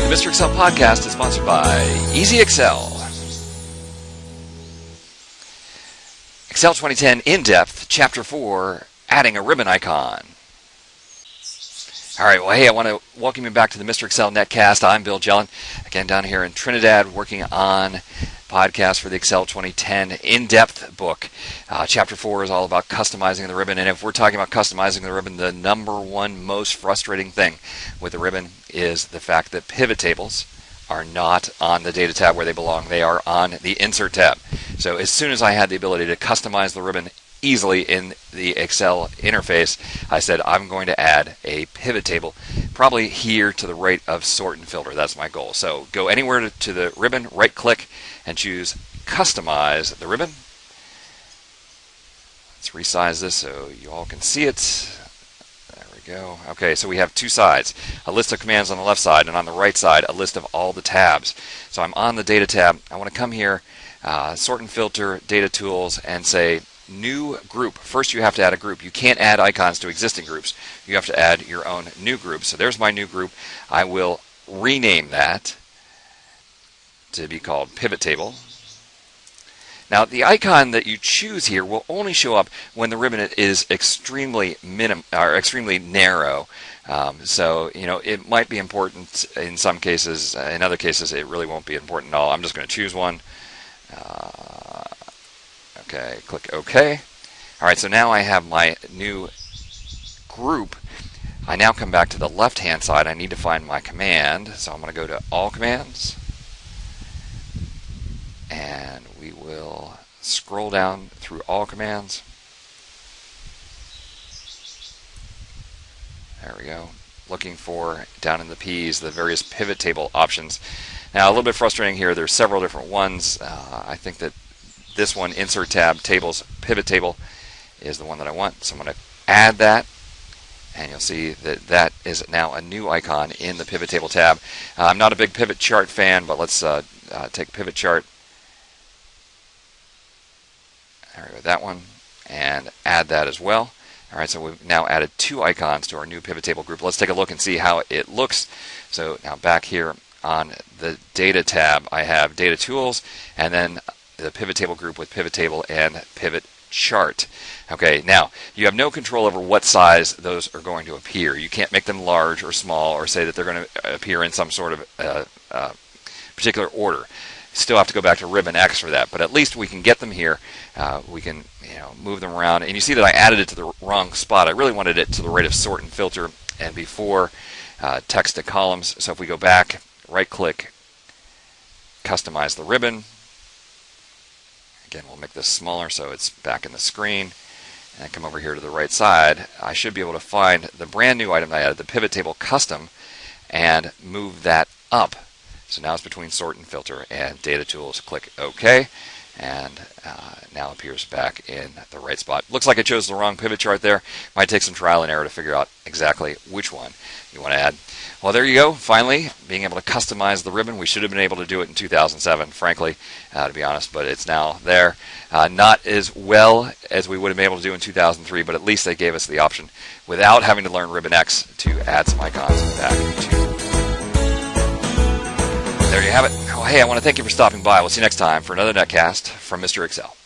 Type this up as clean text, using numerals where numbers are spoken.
The Mr. Excel podcast is sponsored by Easy Excel. Excel 2010 In-Depth, Chapter 4, Adding a Ribbon Icon. All right, well, hey, I want to welcome you back to the Mr. Excel netcast. I'm Bill Jellin, again down here in Trinidad, working on podcast for the Excel 2010 In-Depth book. Chapter 4 is all about customizing the ribbon, and if we're talking about customizing the ribbon, the number one most frustrating thing with the ribbon is the fact that pivot tables are not on the data tab where they belong. They are on the insert tab. So as soon as I had the ability to customize the ribbon easily in the Excel interface, I said I'm going to add a pivot table, probably here to the right of sort and filter. That's my goal. So go anywhere to the ribbon, right click, and choose Customize the Ribbon. Let's resize this so you all can see it. There we go. Okay, so we have two sides, a list of commands on the left side, and on the right side a list of all the tabs. So I'm on the Data tab. I want to come here, Sort and Filter, Data Tools, and say New Group. First you have to add a group. You can't add icons to existing groups. You have to add your own new group. So there's my new group. I will rename that to be called Pivot Table. Now the icon that you choose here will only show up when the ribbon is extremely narrow. So it might be important in some cases. In other cases, it really won't be important at all. I'm just going to choose one. Okay, click OK. All right, so now I have my new group. I now come back to the left-hand side. I need to find my command, so I'm going to go to All Commands, and we will scroll down through All Commands. There we go. Looking for, down in the P's, the various pivot table options. Now, a little bit frustrating here. There's several different ones. I think that this one, Insert Tab, Tables, Pivot Table, is the one that I want. So I'm going to add that, and you'll see that that is now a new icon in the Pivot Table tab. I'm not a big pivot chart fan, but let's take Pivot Chart. There we go, that one, and add that as well. All right, so we've now added two icons to our new Pivot Table group. Let's take a look and see how it looks. So now back here on the Data tab, I have Data Tools, and then the Pivot Table group with Pivot Table and Pivot Chart. Okay, now you have no control over what size those are going to appear. You can't make them large or small or say that they're going to appear in some sort of particular order. Still have to go back to Ribbon X for that, but at least we can get them here. We can move them around, and you see that I added it to the wrong spot. I really wanted it to the right of Sort and Filter and before Text to Columns. So if we go back, right click, Customize the Ribbon. Again, we'll make this smaller so it's back in the screen, and come over here to the right side. I should be able to find the brand new item that I added, the Pivot Table Custom, and move that up. So now it's between Sort and Filter and Data Tools. Click OK, and now appears back in the right spot. Looks like I chose the wrong pivot chart there. Might take some trial and error to figure out exactly which one you want to add. Well, there you go. Finally, being able to customize the ribbon. We should have been able to do it in 2007, frankly, to be honest, but it's now there. Not as well as we would have been able to do in 2003, but at least they gave us the option without having to learn Ribbon X to add some icons back to. There you have it. Oh, hey, I want to thank you for stopping by. We'll see you next time for another netcast from Mr. Excel.